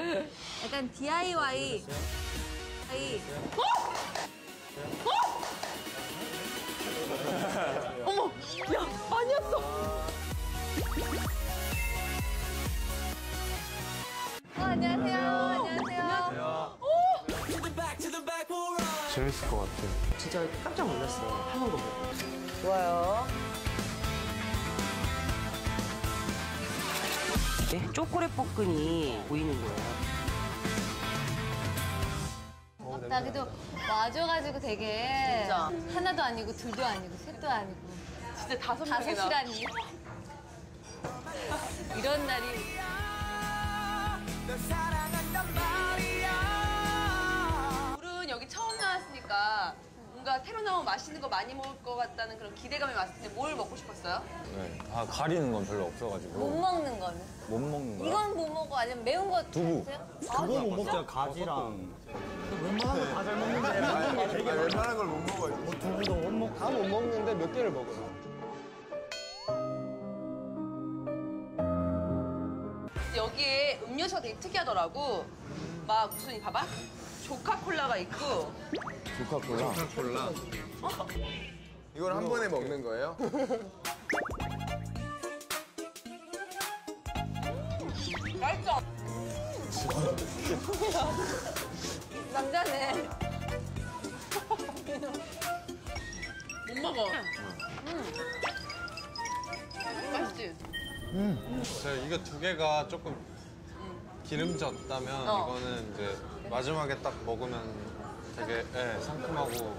약간 DIY. 어머, 야, 아니었어. 안녕하세요. 안녕하세요. 재밌을 것 같아요. 진짜 깜짝 놀랐어요. 하는 거 보고. 좋아요. 네, 초콜릿 볶음이 보이는 거예요. 나 그래도 와줘가지고 되게 진짜. 하나도 아니고 둘도 아니고 셋도 아니고 진짜 다섯 명이나. 다섯이라니. 이런 날이. 둘은 여기 처음 나왔으니까 뭔가 새로 나온 맛있는 거 많이 먹을 것 같다는 그런 기대감이 왔을 때 뭘 먹고 싶었어요? 네. 아, 가리는 건 별로 못 없어가지고. 먹는 거는? 못 먹는 거야? 이건 못 먹고 아니면 매운 거 두부. 드세요? 그거 못 먹자, 가지랑. 웬만한 거 다 잘 먹는데 먹는 게 되게 많아. 웬만한 걸 못 먹어요. 뭐 두부도 못 먹고. 다 못 먹는데 몇 개를 먹어요. 여기에 음료수가 되게 특이하더라고. 막 무슨 봐봐. 조카콜라가 있고. 조카콜라? 조카콜라. 이걸 한 번에 먹는 거예요? 맛있어. 남자네. 못 먹어. 맛있지? 제가 이거 두 개가 조금 기름졌다면 이거는 이제 마지막에 딱 먹으면 되게 상큼하고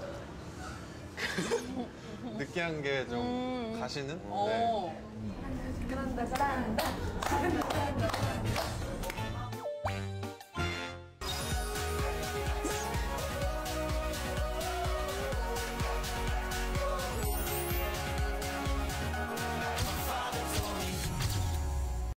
느끼한 게 좀 가시는? 네. 오.